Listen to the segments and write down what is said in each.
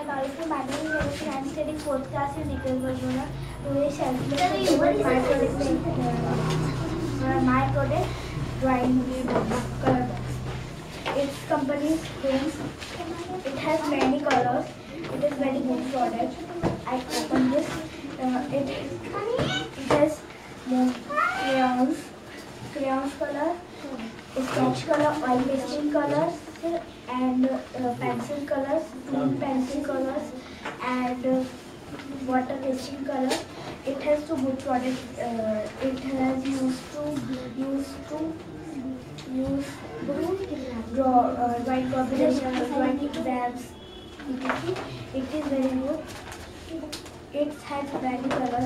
technology. My name is Neha. I am studying 4th class in Nikhil. Today, Salesmanship my product drawing color box. Its company's names. It has many colors. It is very good product. I open this. It has crayons color, sketch color, oil pastel colors, and pencil colors, pencil colors, and water pastel color. It has two good products. It has used to draw drawing competition, drawing exams. It is very good. It has many colors.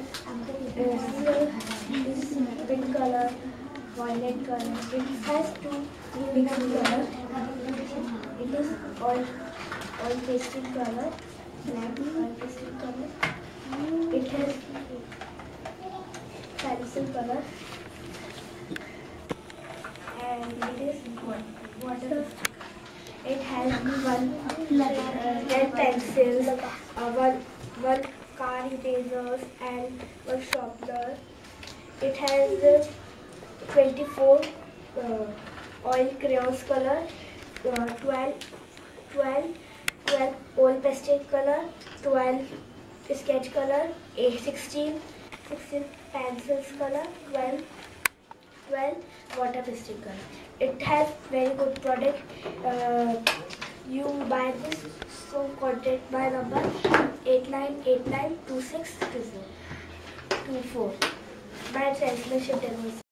Pink color, violet color. It has two mixed colors. It is all pastel color, black oil pastel color. It has pencil color, and it is water. It has red pencils, one car erasers, and one sharpener. It has 24 oil crayons color, 12 oil pastel color, 12 sketch color, 16 pencils color, 12 water pastel color. It has very good product. You buy this, so contact my number 89892624. My Salesmanship Demo Megha.